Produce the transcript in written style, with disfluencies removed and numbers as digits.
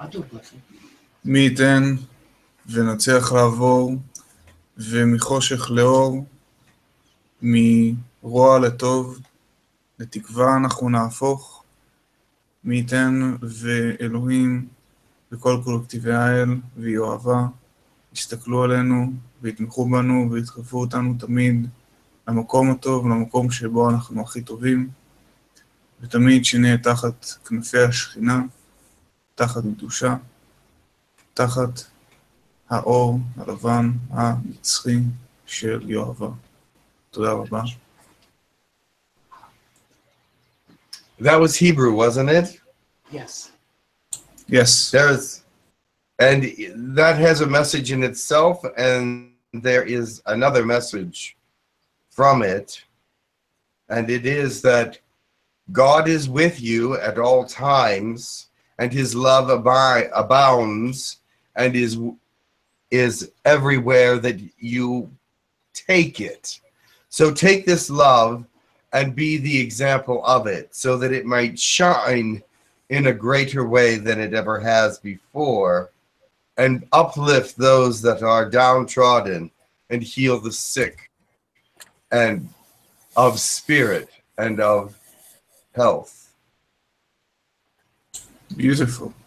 מי ייתן ונצליח לעבור ומחושך לאור, מרוע לטוב, לתקווה אנחנו נהפוך. מי ייתן ואלוהים וכל קולקטיבי האל ויואבה יסתכלו עלינו ויתמכו בנו וידחפו אותנו תמיד למקום הטוב, למקום שבו אנחנו הכי טובים, ותמיד שנהיה תחת כנפי השכינה, תחת קדושה, תחת האור הלבן הנצחי של יואבה. תודה רבה. That was Hebrew, wasn't it? Yes. Yes. And that has a message in itself, and there is another message from it, and it is that God is with you at all times, and his love abounds, and is everywhere that you take it. So take this love and be the example of it, so that it might shine in a greater way than it ever has before, and uplift those that are downtrodden, and heal the sick, and of spirit, and of health. Beautiful.